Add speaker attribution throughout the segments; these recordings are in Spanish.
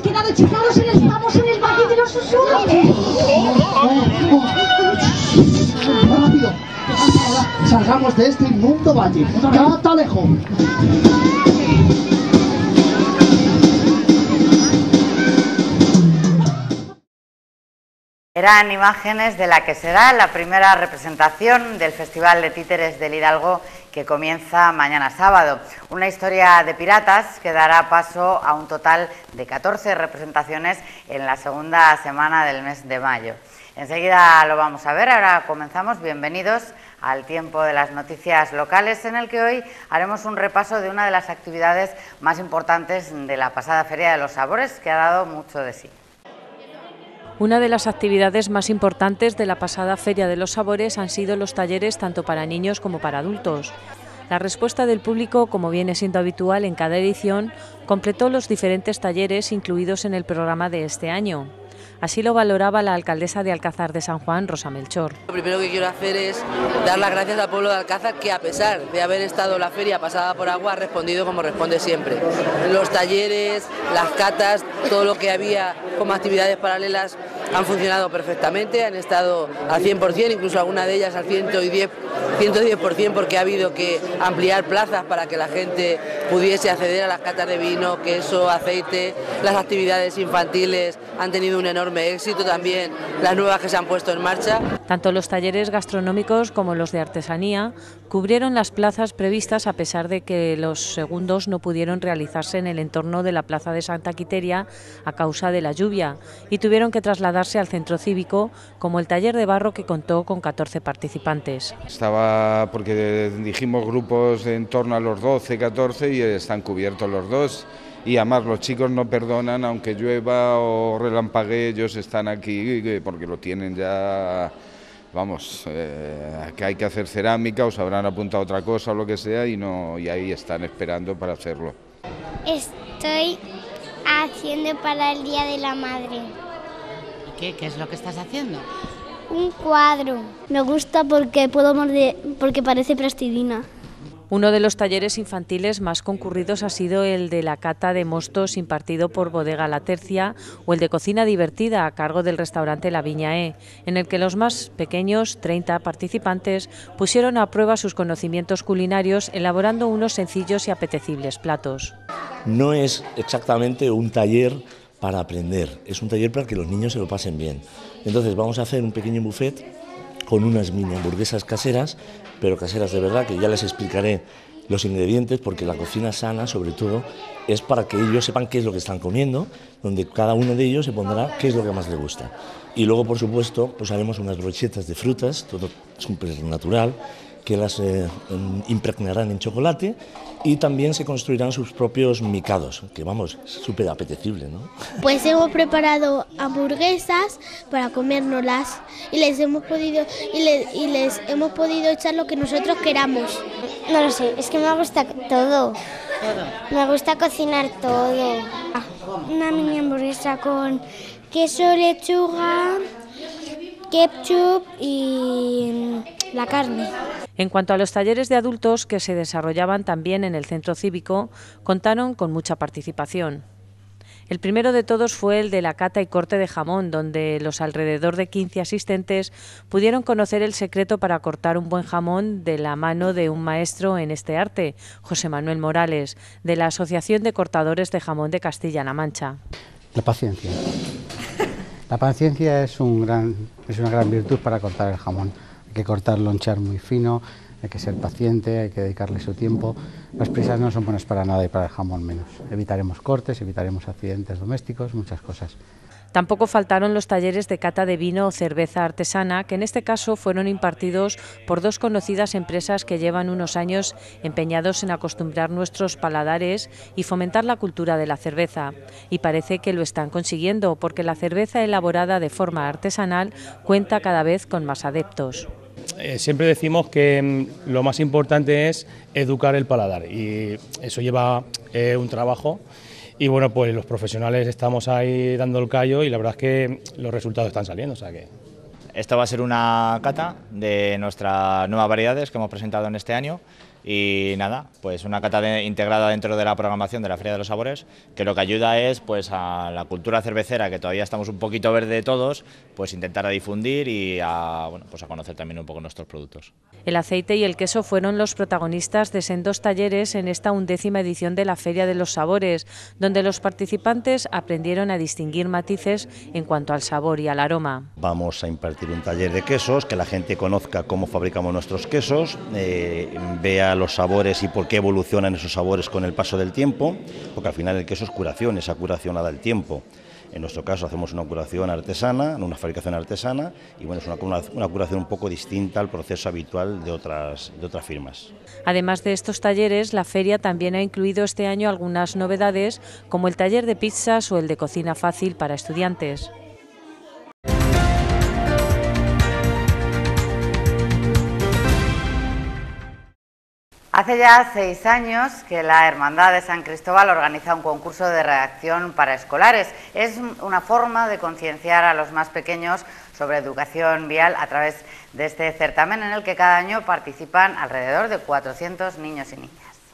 Speaker 1: quedado hechizados estamos en el valle de los susurros.
Speaker 2: Rápido, salgamos de este inmundo valle. Catalejo.
Speaker 3: Eran imágenes de la que será la primera representación del Festival de Títeres del Hidalgo, que comienza mañana sábado. Una historia de piratas que dará paso a un total de 14 representaciones en la segunda semana del mes de mayo. Enseguida lo vamos a ver, ahora comenzamos. Bienvenidos al tiempo de las noticias locales, en el que hoy haremos un repaso de una de las actividades más importantes de la pasada Feria de los Sabores, que ha dado mucho de sí.
Speaker 4: Una de las actividades más importantes de la pasada Feria de los Sabores han sido los talleres tanto para niños como para adultos. La respuesta del público, como viene siendo habitual en cada edición, completó los diferentes talleres incluidos en el programa de este año. Así lo valoraba la alcaldesa de Alcázar de San Juan, Rosa Melchor.
Speaker 5: Lo primero que quiero hacer es dar las gracias al pueblo de Alcázar, que a pesar de haber estado la feria pasada por agua, ha respondido como responde siempre. Los talleres, las catas, todo lo que había como actividades paralelas han funcionado perfectamente, han estado al 100%, incluso alguna de ellas al 110%, porque ha habido que ampliar plazas para que la gente pudiese acceder a las catas de vino, queso, aceite. Las actividades infantiles han tenido un enorme éxito, también las nuevas que se han puesto en marcha.
Speaker 4: Tanto los talleres gastronómicos como los de artesanía cubrieron las plazas previstas, a pesar de que los segundos no pudieron realizarse en el entorno de la plaza de Santa Quiteria a causa de la lluvia y tuvieron que trasladarse al centro cívico, como el taller de barro, que contó con 14 participantes.
Speaker 6: Estaba, porque dijimos grupos en torno a los 12, 14 y están cubiertos los dos. Y además los chicos no perdonan, aunque llueva o relampaguee, ellos están aquí porque lo tienen ya, vamos, que hay que hacer cerámica, o se habrán apuntado a otra cosa o lo que sea, y ahí están esperando para hacerlo.
Speaker 7: Estoy haciendo para el Día de la Madre.
Speaker 8: ¿Y qué es lo que estás haciendo?
Speaker 7: Un cuadro.
Speaker 9: Me gusta porque porque parece plastilina.
Speaker 4: Uno de los talleres infantiles más concurridos ha sido el de la cata de mostos impartido por Bodega La Tercia, o el de cocina divertida a cargo del restaurante La Viña E, en el que los más pequeños, 30 participantes, pusieron a prueba sus conocimientos culinarios elaborando unos sencillos y apetecibles platos.
Speaker 10: No es exactamente un taller para aprender, es un taller para que los niños se lo pasen bien. Entonces vamos a hacer un pequeño buffet con unas mini hamburguesas caseras, pero caseras de verdad, que ya les explicaré los ingredientes, porque la cocina sana, sobre todo, es para que ellos sepan qué es lo que están comiendo, donde cada uno de ellos se pondrá qué es lo que más les gusta. Y luego, por supuesto, pues haremos unas brochetas de frutas, todo súper natural, que las impregnarán en chocolate, y también se construirán sus propios micados, que vamos, es súper apetecible, ¿no?
Speaker 9: Pues hemos preparado hamburguesas para comérnoslas y les hemos podido echar lo que nosotros queramos.
Speaker 7: No lo sé, es que me gusta todo. Me gusta cocinar todo. Una mini hamburguesa con queso, lechuga, ketchup y la carne.
Speaker 4: En cuanto a los talleres de adultos, que se desarrollaban también en el centro cívico, contaron con mucha participación. El primero de todos fue el de la cata y corte de jamón, donde los alrededor de 15 asistentes pudieron conocer el secreto para cortar un buen jamón de la mano de un maestro en este arte, José Manuel Morales, de la Asociación de Cortadores de Jamón de Castilla-La Mancha.
Speaker 11: La paciencia. La paciencia es una gran virtud para cortar el jamón. Hay que cortarlo, lonchar muy fino, hay que ser paciente, hay que dedicarle su tiempo. Las prisas no son buenas para nada y para el jamón menos. Evitaremos cortes, evitaremos accidentes domésticos, muchas cosas.
Speaker 4: Tampoco faltaron los talleres de cata de vino o cerveza artesana, que en este caso fueron impartidos por dos conocidas empresas que llevan unos años empeñados en acostumbrar nuestros paladares y fomentar la cultura de la cerveza. Y parece que lo están consiguiendo, porque la cerveza elaborada de forma artesanal cuenta cada vez con más adeptos.
Speaker 12: Siempre decimos que lo más importante es educar el paladar, y eso lleva un trabajo. Y bueno, pues los profesionales estamos ahí dando el callo y la verdad es que los resultados están saliendo. O sea que...
Speaker 13: Esta va a ser una cata de nuestras nuevas variedades que hemos presentado en este año, Y nada, pues una cata integrada dentro de la programación de la Feria de los Sabores, que lo que ayuda es pues a la cultura cervecera, que todavía estamos un poquito verde todos, pues intentar a difundir y bueno, pues a conocer también un poco nuestros productos.
Speaker 4: El aceite y el queso fueron los protagonistas de sendos talleres en esta 11ª edición de la Feria de los Sabores, donde los participantes aprendieron a distinguir matices en cuanto al sabor y al aroma.
Speaker 14: Vamos a impartir un taller de quesos, que la gente conozca cómo fabricamos nuestros quesos, vea los sabores y por qué evolucionan esos sabores con el paso del tiempo, porque al final el queso es curación, esa curación la da el tiempo. En nuestro caso hacemos una curación artesana, una fabricación artesana, y bueno, es una curación un poco distinta al proceso habitual de otras firmas.
Speaker 4: Además de estos talleres, la feria también ha incluido este año algunas novedades, como el taller de pizzas o el de cocina fácil para estudiantes.
Speaker 3: Hace ya 6 años que la Hermandad de San Cristóbal organiza un concurso de redacción para escolares. Es una forma de concienciar a los más pequeños sobre educación vial a través de este certamen en el que cada año participan alrededor de 400 niños y niñas.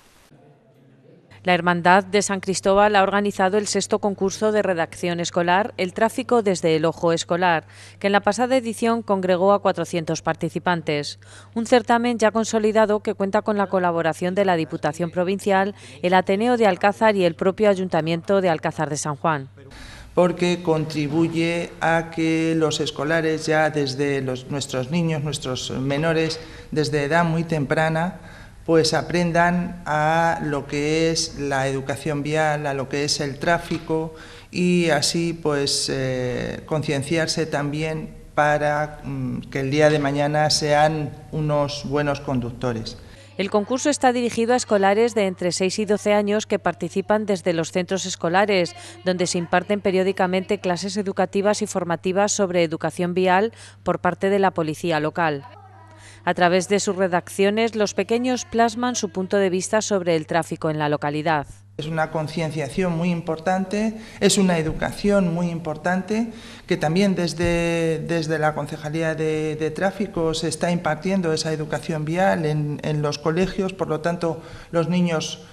Speaker 4: La Hermandad de San Cristóbal ha organizado el 6º concurso de redacción escolar, El tráfico desde el ojo escolar, que en la pasada edición congregó a 400 participantes. Un certamen ya consolidado que cuenta con la colaboración de la Diputación Provincial, el Ateneo de Alcázar y el propio Ayuntamiento de Alcázar de San Juan.
Speaker 15: Porque contribuye a que los escolares ya desde nuestros niños, nuestros menores, desde edad muy temprana, pues aprendan a lo que es la educación vial, a lo que es el tráfico y así pues concienciarse también para que el día de mañana sean unos buenos conductores.
Speaker 4: El concurso está dirigido a escolares de entre 6 y 12 años que participan desde los centros escolares, donde se imparten periódicamente clases educativas y formativas sobre educación vial por parte de la policía local. A través de sus redacciones, los pequeños plasman su punto de vista sobre el tráfico en la localidad.
Speaker 15: Es una concienciación muy importante, es una educación muy importante que también desde la Concejalía de Tráfico se está impartiendo esa educación vial en los colegios, por lo tanto los niños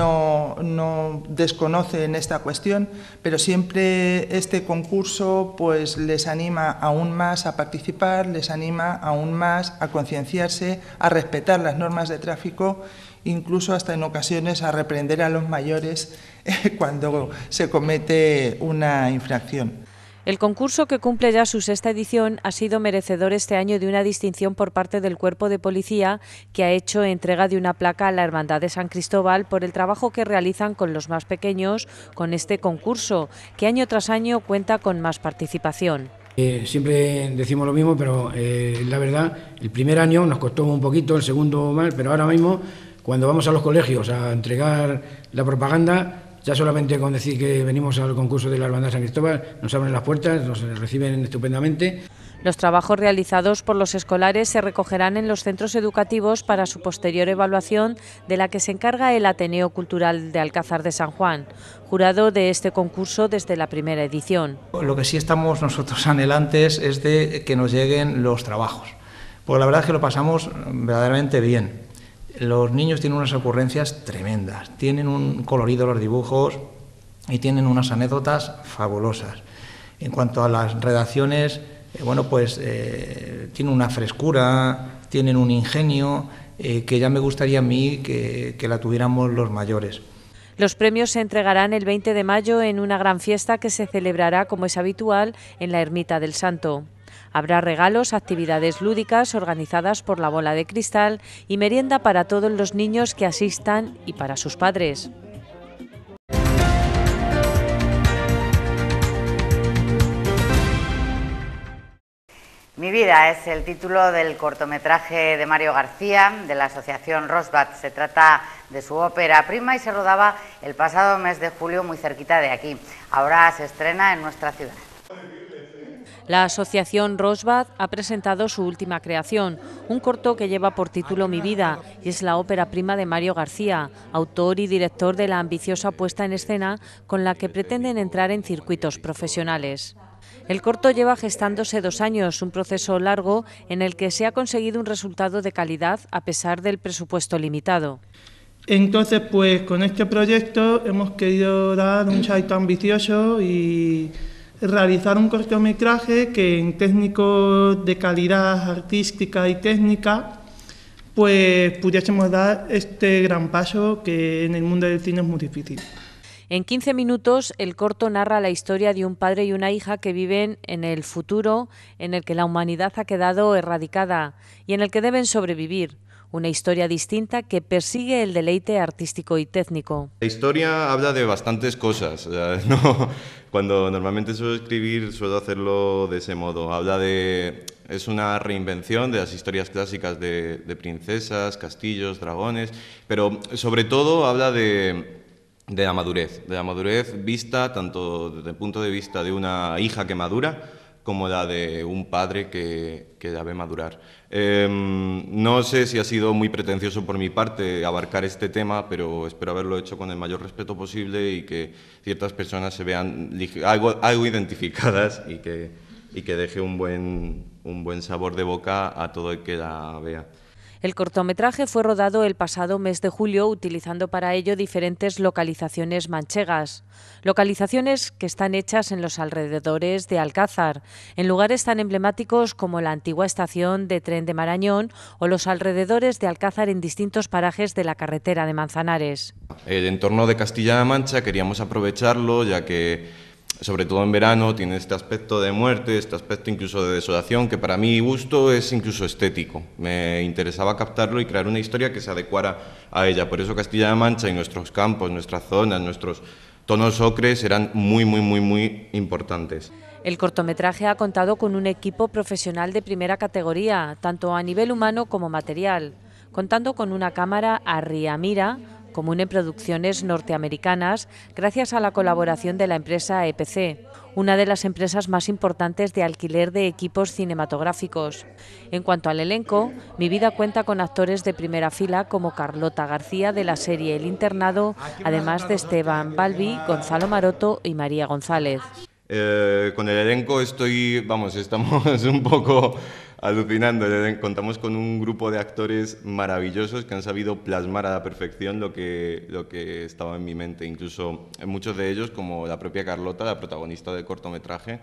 Speaker 15: no desconocen esta cuestión, pero siempre este concurso pues les anima aún más a participar, les anima aún más a concienciarse, a respetar las normas de tráfico, incluso hasta en ocasiones a reprender a los mayores cuando se comete una infracción.
Speaker 4: El concurso, que cumple ya su 6ª edición, ha sido merecedor este año de una distinción por parte del Cuerpo de Policía, que ha hecho entrega de una placa a la Hermandad de San Cristóbal por el trabajo que realizan con los más pequeños con este concurso, que año tras año cuenta con más participación.
Speaker 16: Siempre decimos lo mismo, pero la verdad, el primer año nos costó un poquito, el segundo más, pero ahora mismo, cuando vamos a los colegios a entregar la propaganda, ya solamente con decir que venimos al concurso de la Hermandad de San Cristóbal, nos abren las puertas, nos reciben estupendamente.
Speaker 4: Los trabajos realizados por los escolares se recogerán en los centros educativos para su posterior evaluación, de la que se encarga el Ateneo Cultural de Alcázar de San Juan, jurado de este concurso desde la primera edición.
Speaker 17: Lo que sí estamos nosotros anhelantes es de que nos lleguen los trabajos, porque la verdad es que lo pasamos verdaderamente bien. Los niños tienen unas ocurrencias tremendas, tienen un colorido los dibujos y tienen unas anécdotas fabulosas. En cuanto a las redacciones, bueno, pues tienen una frescura, tienen un ingenio que ya me gustaría a mí que la tuviéramos los mayores.
Speaker 4: Los premios se entregarán el 20 de mayo en una gran fiesta que se celebrará, como es habitual, en la Ermita del Santo. Habrá regalos, actividades lúdicas organizadas por la Bola de Cristal y merienda para todos los niños que asistan y para sus padres.
Speaker 3: Mi vida es el título del cortometraje de Mario García, de la asociación Rosbad. Se trata de su ópera prima y se rodaba el pasado mes de julio muy cerquita de aquí. Ahora se estrena en nuestra ciudad.
Speaker 4: La asociación Rosbad ha presentado su última creación, un corto que lleva por título Mi vida, y es la ópera prima de Mario García, autor y director de la ambiciosa puesta en escena con la que pretenden entrar en circuitos profesionales. El corto lleva gestándose 2 años, un proceso largo en el que se ha conseguido un resultado de calidad a pesar del presupuesto limitado.
Speaker 18: Entonces, pues con este proyecto hemos querido dar un salto ambicioso y realizar un cortometraje que en técnicos de calidad artística y técnica pues pudiésemos dar este gran paso que en el mundo del cine es muy difícil.
Speaker 4: En 15 minutos, el corto narra la historia de un padre y una hija que viven en el futuro en el que la humanidad ha quedado erradicada y en el que deben sobrevivir. Una historia distinta que persigue el deleite artístico y técnico.
Speaker 19: La historia habla de bastantes cosas. Cuando normalmente suelo escribir, suelo hacerlo de ese modo. Es una reinvención de las historias clásicas de princesas, castillos, dragones, pero sobre todo habla de la madurez vista tanto desde el punto de vista de una hija que madura como la de un padre que la ve madurar. No sé si ha sido muy pretencioso por mi parte abarcar este tema, pero espero haberlo hecho con el mayor respeto posible y que ciertas personas se vean algo identificadas y que deje un buen sabor de boca a todo el que la vea.
Speaker 4: El cortometraje fue rodado el pasado mes de julio utilizando para ello diferentes localizaciones manchegas. Localizaciones que están hechas en los alrededores de Alcázar, en lugares tan emblemáticos como la antigua estación de tren de Marañón o los alrededores de Alcázar en distintos parajes de la carretera de Manzanares.
Speaker 19: El entorno de Castilla-La Mancha queríamos aprovecharlo ya que sobre todo en verano, tiene este aspecto de muerte, este aspecto incluso de desolación, que para mi gusto es incluso estético. Me interesaba captarlo y crear una historia que se adecuara a ella. Por eso Castilla-La Mancha y nuestros campos, nuestras zonas, nuestros tonos ocres eran muy importantes.
Speaker 4: El cortometraje ha contado con un equipo profesional de primera categoría, tanto a nivel humano como material, contando con una cámara Arria Mira, común en producciones norteamericanas, gracias a la colaboración de la empresa EPC, una de las empresas más importantes de alquiler de equipos cinematográficos. En cuanto al elenco, Mi vida cuenta con actores de primera fila como Carlota García de la serie El Internado, además de Esteban Balbi, Gonzalo Maroto y María González.
Speaker 19: Con el elenco estamos un poco alucinando. Contamos con un grupo de actores maravillosos que han sabido plasmar a la perfección lo que estaba en mi mente. Incluso muchos de ellos, como la propia Carlota, la protagonista del cortometraje,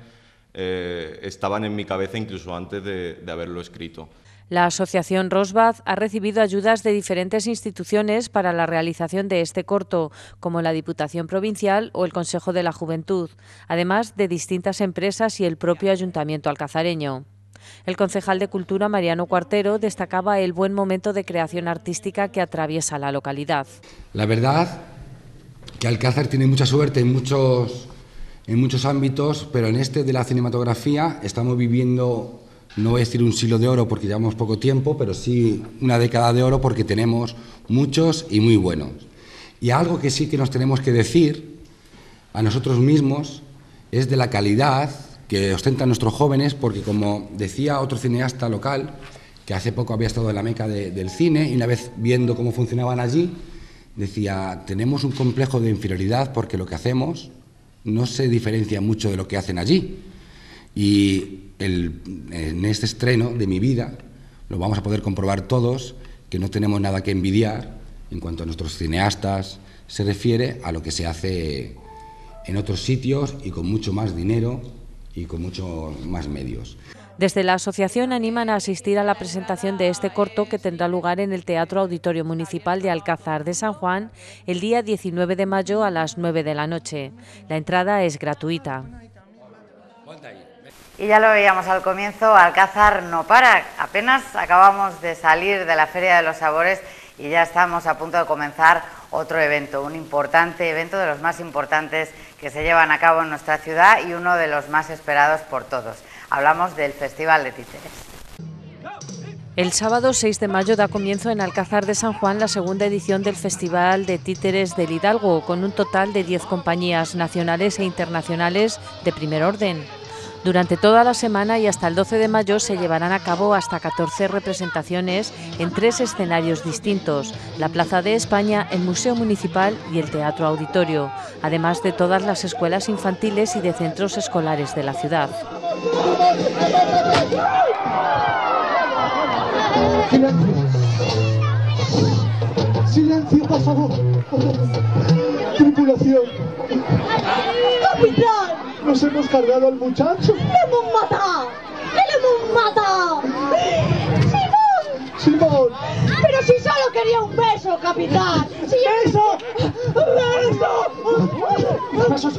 Speaker 19: estaban en mi cabeza incluso antes de haberlo escrito.
Speaker 4: La Asociación Rosbad ha recibido ayudas de diferentes instituciones para la realización de este corto, como la Diputación Provincial o el Consejo de la Juventud, además de distintas empresas y el propio Ayuntamiento alcazareño. El concejal de Cultura, Mariano Cuartero, destacaba el buen momento de creación artística que atraviesa la localidad.
Speaker 20: La verdad que Alcázar tiene mucha suerte en muchos ámbitos, pero en este de la cinematografía estamos viviendo, no voy a decir un siglo de oro porque llevamos poco tiempo, pero sí una década de oro porque tenemos muchos y muy buenos. Y algo que sí que nos tenemos que decir a nosotros mismos es de la calidad que ostentan nuestros jóvenes, porque como decía otro cineasta local, que hace poco había estado en la meca del cine, y una vez viendo cómo funcionaban allí, decía, tenemos un complejo de inferioridad porque lo que hacemos no se diferencia mucho de lo que hacen allí. Y en este estreno de Mi vida lo vamos a poder comprobar todos, que no tenemos nada que envidiar en cuanto a nuestros cineastas se refiere a lo que se hace en otros sitios y con mucho más dinero y con mucho más medios.
Speaker 4: Desde la asociación animan a asistir a la presentación de este corto que tendrá lugar en el Teatro Auditorio Municipal de Alcázar de San Juan el día 19 de mayo a las 9 de la noche. La entrada es gratuita.
Speaker 3: Y ya lo veíamos al comienzo, Alcázar no para. Apenas acabamos de salir de la Feria de los Sabores y ya estamos a punto de comenzar otro evento, un importante evento, de los más importantes que se llevan a cabo en nuestra ciudad y uno de los más esperados por todos. Hablamos del Festival de Títeres.
Speaker 4: El sábado 6 de mayo da comienzo en Alcázar de San Juan la segunda edición del Festival de Títeres del Hidalgo, con un total de 10 compañías nacionales e internacionales de primer orden. Durante toda la semana y hasta el 12 de mayo se llevarán a cabo hasta 14 representaciones en 3 escenarios distintos: la Plaza de España, el Museo Municipal y el Teatro Auditorio, además de todas las escuelas infantiles y de centros escolares de la ciudad.
Speaker 2: Silencio, por favor. Tripulación.
Speaker 1: ¡Capitán!
Speaker 2: Nos hemos cargado al muchacho.
Speaker 1: ¡Le hemos matado! ¡Le hemos matado! ¡Simón!
Speaker 2: ¡Simón!
Speaker 1: ¡Pero si solo quería un beso, capitán! ¡Si
Speaker 2: ¡Beso!
Speaker 1: ¡Beso!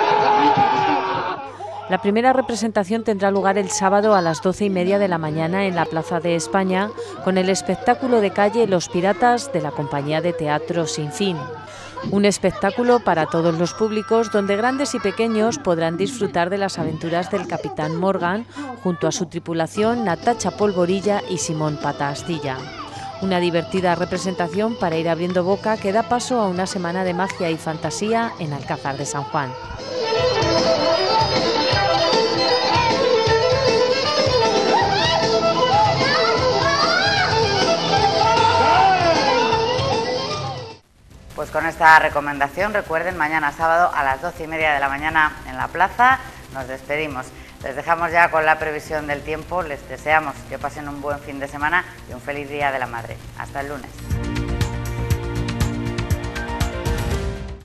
Speaker 4: La primera representación tendrá lugar el sábado a las 12:30 de la mañana en la Plaza de España, con el espectáculo de calle Los Piratas de la compañía de teatro Sin Fin. Un espectáculo para todos los públicos, donde grandes y pequeños podrán disfrutar de las aventuras del Capitán Morgan junto a su tripulación Natacha Polvorilla y Simón Pata Astilla. Una divertida representación para ir abriendo boca que da paso a una semana de magia y fantasía en Alcázar de San Juan.
Speaker 3: Pues con esta recomendación, recuerden, mañana sábado a las 12:30 de la mañana en la plaza. Nos despedimos. Les dejamos ya con la previsión del tiempo. Les deseamos que pasen un buen fin de semana y un feliz Día de la Madre. Hasta el lunes.